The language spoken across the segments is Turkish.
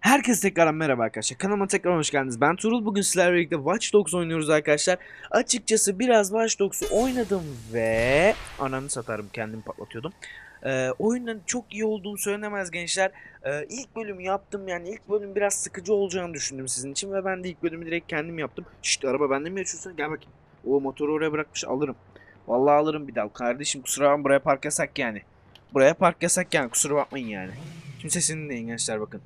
Herkese tekrar merhaba arkadaşlar. Kanalıma tekrar hoş geldiniz. Ben Tuğrul. Bugün sizlerle birlikte Watch Dogs oynuyoruz arkadaşlar. Açıkçası biraz Watch Dogs'u oynadım ve ananı satarım, kendim patlatıyordum. Oyunun çok iyi olduğunu söylenemez gençler. İlk bölümü yaptım, yani ilk bölüm biraz sıkıcı olacağını düşündüm sizin için ve ben de ilk bölümü direkt kendim yaptım. Şşt, araba bende mi yaşıyorsun? Gel bakayım. O motoru oraya bırakmış, alırım. Vallahi alırım bir daha. Kardeşim kusura bakma, buraya park yasak yani. Buraya park yasak yani, kusura bakmayın yani. Şimdi sesini dinleyin gençler, bakın.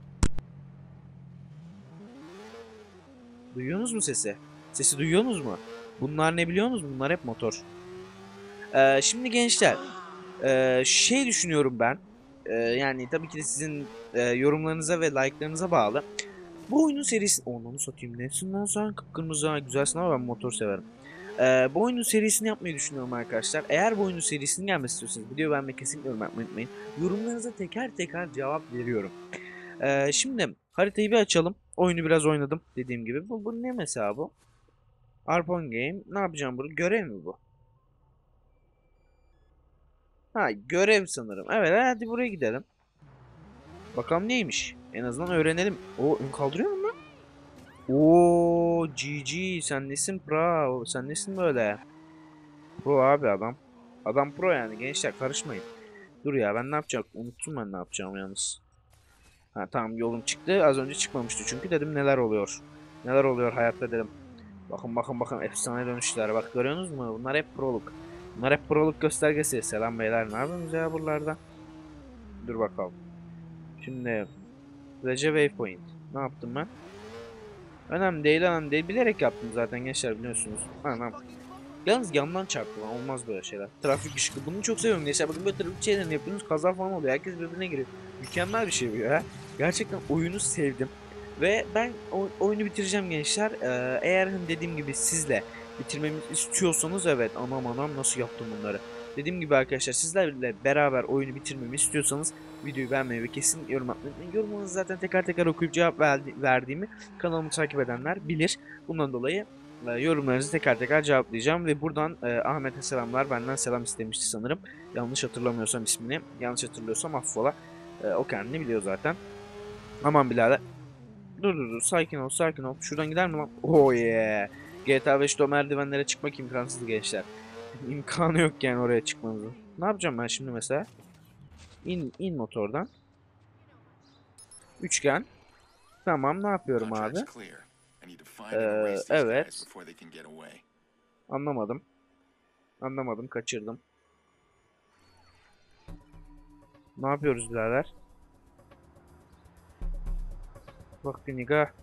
Duyuyorsunuz mu sesi? Sesi duyuyorsunuz mu? Bunlar ne biliyor musunuz? Bunlar hep motor. Şimdi gençler, şey düşünüyorum ben. Yani tabii ki de sizin yorumlarınıza ve like'larınıza bağlı. Bu oyunun serisi... Onu satayım. Nesinden sonra kıpkırmızı, güzelsin ama ben motor severim. Bu oyunun serisini yapmayı düşünüyorum arkadaşlar. Eğer bu oyunun serisinin gelmesi istiyorsanız videoyu beğenmeyi kesinlikle unutmayın. Yorumlarınıza teker teker cevap veriyorum. Şimdi haritayı bir açalım. Oyunu biraz oynadım dediğim gibi. Bu ne mesela bu? Arpon Game. Ne yapacağım burada? Görev mi bu? Ha, görev sanırım. Evet, hadi buraya gidelim. Bakalım neymiş. En azından öğrenelim. O ön kaldırıyor mu lan? Oo, GG, sen nesin pro? Sen nesin böyle? Pro abi adam. Adam pro yani gençler, karışmayın. Dur ya, ben ne yapacağım? Unuttum ben ne yapacağım yalnız. Ha tamam, yolum çıktı. Az önce çıkmamıştı çünkü, dedim neler oluyor. Neler oluyor hayatta dedim. Bakın efsane dönüşler. Bak, görüyorsunuz mu? Bunlar hep proluk. Bunlar hep proluk göstergesi. Selam beyler, ne yapıyorsunuz ya buralarda? Dur bakalım. Şimdi Recep Waypoint. Ne yaptım ben? Önemli değil, önemli değil. Bilerek yaptım zaten gençler, biliyorsunuz. Anam. Yalnız yandan çarptı lan. Olmaz böyle şeyler. Trafik ışığı. Bunu çok seviyorum gençler. Bakın böyle trafik şeylerini yapıyorsunuz. Kaza falan oluyor. Herkes birbirine giriyor. Mükemmel bir şey bu ya. Gerçekten oyunu sevdim. Ve ben oyunu bitireceğim gençler. Eğer dediğim gibi sizle bitirmemizi istiyorsanız, evet, anam nasıl yaptım bunları. Dediğim gibi arkadaşlar, sizlerle beraber oyunu bitirmemi istiyorsanız videoyu beğenmeyi ve kesin yorum atmayı unutmayın. Yorumlarınızı zaten teker teker okuyup cevap verdiğimi kanalımı takip edenler bilir. Bundan dolayı yorumlarınızı teker teker cevaplayacağım ve buradan Ahmet'e selamlar, benden selam istemişti sanırım. Yanlış hatırlamıyorsam ismini, yanlış hatırlıyorsam affola. O kendini biliyor zaten. Aman birader. Dur, sakin ol, sakin ol. Şuradan gider mi lan? Oh yeah. GTA 5'te o merdivenlere çıkmak imkansız gençler. İmkanı yok yani oraya çıkmanızın. Ne yapacağım ben şimdi mesela? İn motordan. Üçgen. Tamam, ne yapıyorum abi? Evet. Anlamadım. Anlamadım, kaçırdım. Ne yapıyoruz birader? Bak bir niga.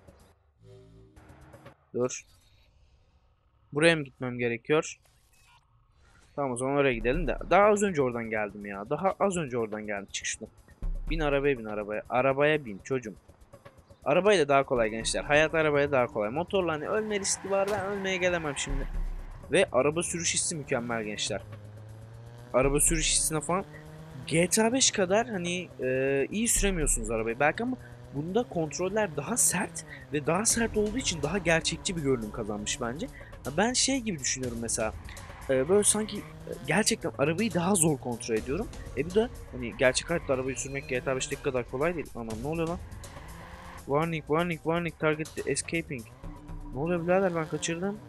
Dur. Buraya mı gitmem gerekiyor? Tamam, o zaman oraya gidelim de. Daha az önce oradan geldim ya. Daha az önce oradan geldim. Çık şuradan. Bin arabaya, bin arabaya. Arabaya bin çocuğum. Arabayla daha kolay gençler. Hayat arabaya daha kolay. Motorla hani ölme riski var. Ben ölmeye gelemem şimdi. Ve araba sürüş hissi mükemmel gençler. Araba sürüş hissine falan GTA 5 kadar hani iyi süremiyorsunuz arabayı belki, ama bunda kontroller daha sert ve daha sert olduğu için daha gerçekçi bir görünüm kazanmış bence. Ben şey gibi düşünüyorum mesela, böyle sanki gerçekten arabayı daha zor kontrol ediyorum. Bu da hani gerçek hayatta arabayı sürmek GTA 5'teki kadar kolay değil. Aman, ne oluyor lan? Warning, target escaping. Ne oluyor birader, ben kaçırdım.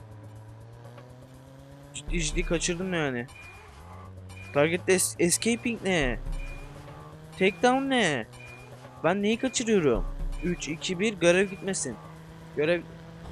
Ciddi kaçırdım yani. Target escaping ne? Takedown ne? Ben neyi kaçırıyorum? 3, 2, 1, görev gitmesin. Görev...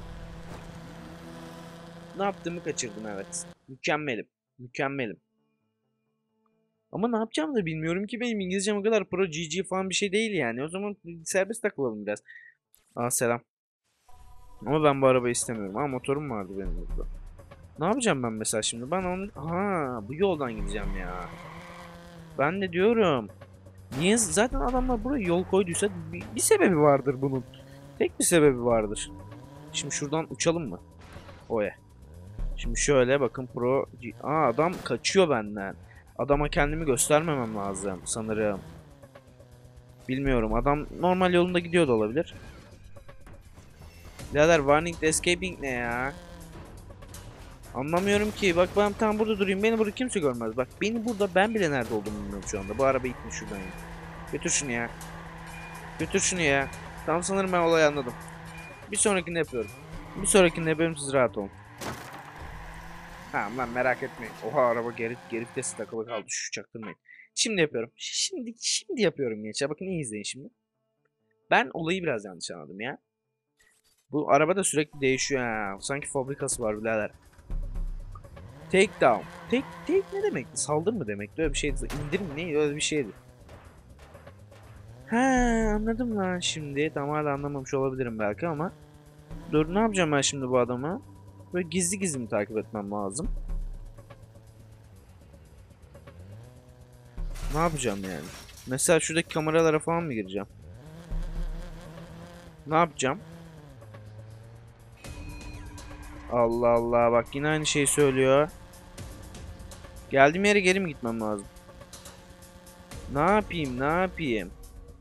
Ne yaptığımı kaçırdım, evet. Mükemmelim. Mükemmelim. Ama ne yapacağımı da bilmiyorum ki, benim İngilizcem o kadar pro GG falan bir şey değil yani. O zaman serbest takılalım biraz. Aa, selam. Ama ben bu arabayı istemiyorum. Aa, motorum vardı benim burada. Ne yapacağım ben mesela şimdi? Ben onu... Ha, bu yoldan gideceğim ya. Ben de diyorum. Niye? Zaten adamlar buraya yol koyduysa bir sebebi vardır bunun. Tek bir sebebi vardır. Şimdi şuradan uçalım mı? Oya. Şimdi şöyle bakın, Aa, adam kaçıyor benden. Adama kendimi göstermemem lazım sanırım. Bilmiyorum, adam normal yolunda gidiyor da olabilir. Birader, warning escaping ne ya? Anlamıyorum ki. Bak, ben tam burada durayım. Beni burada kimse görmez. Bak, beni burada, ben bile nerede olduğumu bilmiyorum şu anda. Bu araba gitmiş şuradan ya. Götür şunu ya. Götür şunu ya. Tamam, sanırım ben olayı anladım. Bir sonrakinde yapıyorum. Bir sonrakinde yapıyorum, siz rahat olun. Tamam lan, merak etmeyin. Oha, araba geri vitesi takılı kaldı. Şu çaktırmayın. Şimdi yapıyorum. Şimdi yapıyorum gençler. Bakın, iyi izleyin şimdi. Ben olayı biraz yanlış anladım ya. Bu araba da sürekli değişiyor ha. Sanki fabrikası var birader. Take down. Take ne demekti? Saldır mı demekti? Öyle bir şeydi. İndir mi? Neydi? Öyle bir şeydi. He, anladım lan şimdi. Tam hala anlamamış olabilirim belki ama. Dur, ne yapacağım ben şimdi bu adamı? Böyle gizli gizli mi takip etmem lazım? Ne yapacağım yani? Mesela şuradaki kameralara falan mı gireceğim? Ne yapacağım? Allah Allah, bak yine aynı şeyi söylüyor. Geldiğim yere geri mi gitmem lazım? Ne yapayım, ne yapayım?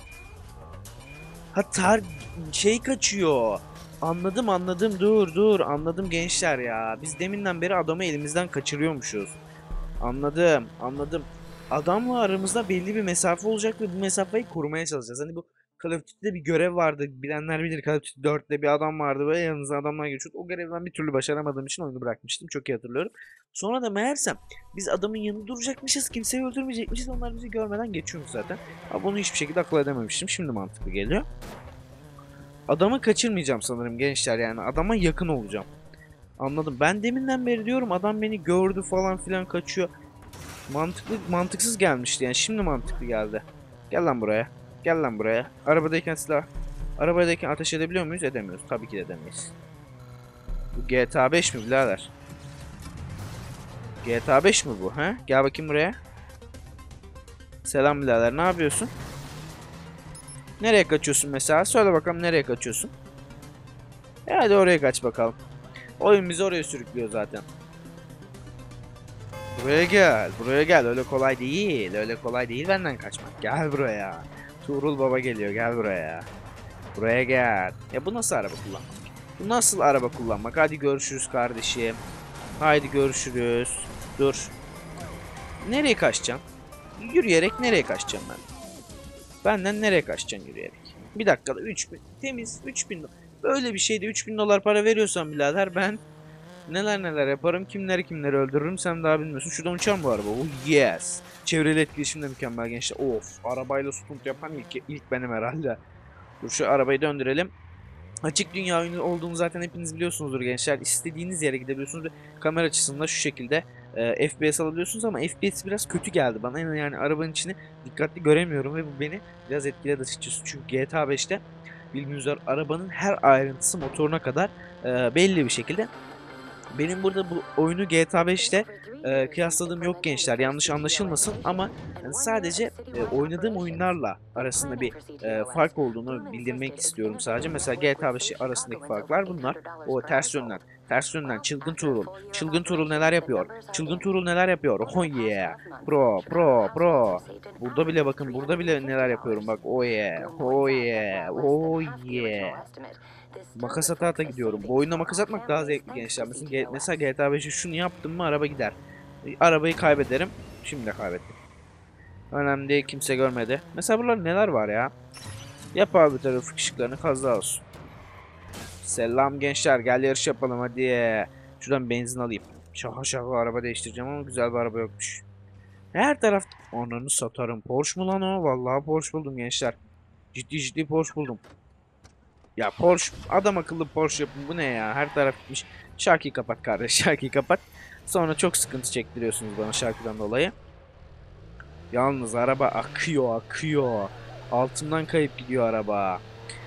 Ha, şey kaçıyor. Anladım, dur anladım gençler ya. Biz deminden beri adamı elimizden kaçırıyormuşuz. Anladım. Adamla aramızda belli bir mesafe olacak ve bu mesafeyi korumaya çalışacağız. Hani bu Call of Duty'de bir görev vardı. Bilenler bilir, Call of Duty 4'te bir adam vardı ve yanınıza adamlar geçiyordu. O görevi ben bir türlü başaramadığım için oyunu bırakmıştım. Çok iyi hatırlıyorum. Sonra da meğersem biz adamın yanında duracakmışız. Kimseyi öldürmeyecekmişiz. Onlar bizi görmeden geçiyormuş zaten. Ama bunu hiçbir şekilde akıl edememiştim. Şimdi mantıklı geliyor. Adamı kaçırmayacağım sanırım gençler yani. Adama yakın olacağım. Anladım. Ben deminden beri diyorum adam beni gördü falan filan, kaçıyor. Mantıksız gelmişti yani. Şimdi mantıklı geldi. Gel lan buraya. Gel lan buraya. Arabadayken silah. Arabadayken ateş edebiliyor muyuz? Edemiyoruz. Tabii ki de edemeyiz. Bu GTA 5 mi birader? GTA 5 mi bu? He? Gel bakayım buraya. Selam birader. Ne yapıyorsun? Nereye kaçıyorsun mesela? Söyle bakalım, nereye kaçıyorsun? Hadi oraya kaç bakalım. Oyun bizi oraya sürüklüyor zaten. Buraya gel. Buraya gel. Öyle kolay değil. Öyle kolay değil benden kaçmak. Gel buraya. Tuğrul Baba geliyor. Gel buraya. Buraya gel. Ya bu nasıl araba kullanmak? Bu nasıl araba kullanmak? Hadi görüşürüz kardeşim. Haydi görüşürüz. Dur. Nereye kaçacağım? Yürüyerek nereye kaçacağım ben? Benden nereye kaçacaksın yürüyerek? Bir dakikada 3000. Temiz 3000. Böyle bir şeyde 3000 dolar para veriyorsan birader, ben neler yaparım, kimleri öldürürüm, sen daha bilmiyorsun. Şuradan uçan bu araba. Oh yes. Çevreli etkileşim de mükemmel gençler. Of, arabayla stunt yapan ilk benim herhalde. Dur, şu arabayı döndürelim. Açık dünya oyunu olduğunu zaten hepiniz biliyorsunuzdur gençler. İstediğiniz yere gidebiliyorsunuz ve kamera açısında şu şekilde FPS alabiliyorsunuz ama FPS biraz kötü geldi bana. Yani arabanın içini dikkatli göremiyorum ve bu beni biraz etkiledi açıkçası. Çünkü GTA 5'te bildiğiniz üzere arabanın her ayrıntısı, motoruna kadar belli bir şekilde. Benim burada bu oyunu GTA 5'te kıyasladığım yok gençler, yanlış anlaşılmasın ama yani sadece oynadığım oyunlarla arasında bir fark olduğunu bildirmek istiyorum sadece. Mesela GTA 5 arasındaki farklar bunlar. O ters yönden Çılgın Tuğrul neler yapıyor? Çılgın Tuğrul neler yapıyor? Oh yeah. Pro. Burada bile bakın, burada bile neler yapıyorum bak. Oh yeah. Oh yeah. Makas ata gidiyorum. Bu oyunda makas atmak daha zevkli gençler. Mesela GTA 5'i şunu yaptım mı araba gider. Arabayı kaybederim. Şimdi de kaybettim. Önemli değil, kimse görmedi. Mesela buralarda neler var ya? Yap abi trafik ışıklarını, kaza olsun. Selam gençler, gel yarış yapalım hadi. Şuradan benzin alayım. Şaka araba değiştireceğim ama güzel bir araba yokmuş. Her taraf... Ananı satarım. Porsche mu lan o? Vallahi Porsche buldum gençler. Ciddi Porsche buldum. Ya Porsche, adam akıllı Porsche yapın, bu ne ya? Her taraf gitmiş. Şarkıyı kapat kardeş, şarkıyı kapat. Sonra çok sıkıntı çektiriyorsunuz bana şarkıdan dolayı. Yalnız araba akıyor. Altından kayıp gidiyor araba.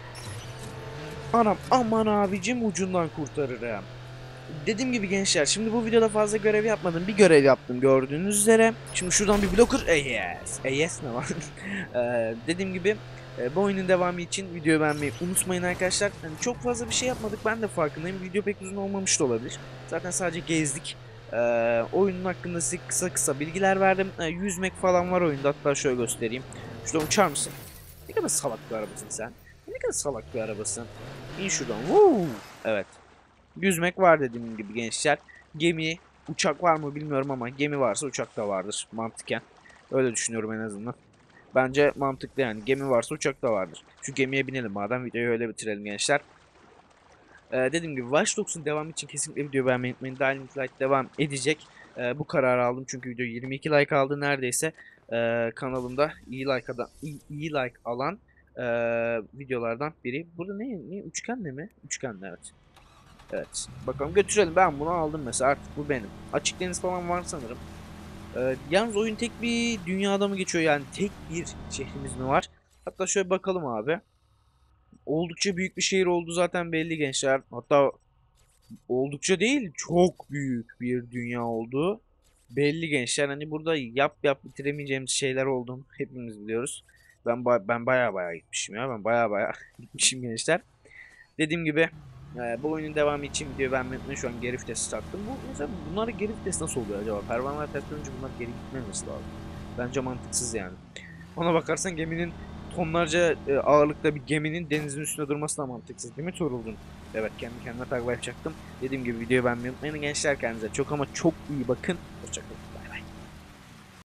Anam, aman abicim, ucundan kurtarırım. Dediğim gibi gençler, şimdi bu videoda fazla görev yapmadım. Bir görev yaptım gördüğünüz üzere. Şimdi şuradan bir blocker. Yes ne var? Dediğim gibi bu oyunun devamı için videoyu beğenmeyi unutmayın arkadaşlar. Yani çok fazla bir şey yapmadık, ben de farkındayım. Video pek uzun olmamış da olabilir. Zaten sadece gezdik. Oyunun hakkında size kısa bilgiler verdim. Yüzmek falan var oyunda, hatta şöyle göstereyim. Şuradan uçar mısın? Ne kadar salak bir arabasın sen. Ne kadar salak bir arabasın. İn şuradan. Woo! Evet. Yüzmek var dediğim gibi gençler. Gemi, uçak var mı bilmiyorum ama gemi varsa uçak da vardır mantıken. Öyle düşünüyorum en azından. Bence mantıklı yani. Gemi varsa uçak da vardır. Şu gemiye binelim madem, videoyu öyle bitirelim gençler. Dediğim gibi Watch Dogs'un devamı için kesinlikle video beğenmeyi unutmayın. Dying Light devam edecek. Bu kararı aldım çünkü video 22 like aldı neredeyse. Kanalımda iyi like alan videolardan biri. Burada ne üçgenle mi? Üçgenle, evet. Evet. Bakalım götürelim. Ben bunu aldım mesela. Artık bu benim. Açık deniz falan var sanırım. Yalnız oyun tek bir dünyada mı geçiyor? Yani tek bir şehrimiz mi var? Hatta şöyle bakalım abi. Oldukça büyük bir şehir oldu zaten belli gençler. Hatta oldukça değil, çok büyük bir dünya oldu. Belli gençler. Hani burada yap bitiremeyeceğimiz şeyler olduğunu hepimiz biliyoruz. Ben baya gitmişim ya. Ben baya gitmişim gençler. Dediğim gibi bu oyunun devamı için videoyu beğenmeyi unutmayın. Şu an geri vitesi taktım. Mesela bunlara geri vites nasıl oluyor acaba? Pervaneler ters dönünce bunlar geri gitmemesi lazım. Bence mantıksız yani. Ona bakarsan geminin tonlarca ağırlıkta bir geminin denizin üstünde durması da mantıksız değil mi Tuğrul'un? Evet, kendi kendime takla yapacaktım. Dediğim gibi videoyu beğenmeyi unutmayın gençler, kendinize çok ama çok iyi bakın. Hoşçakalın.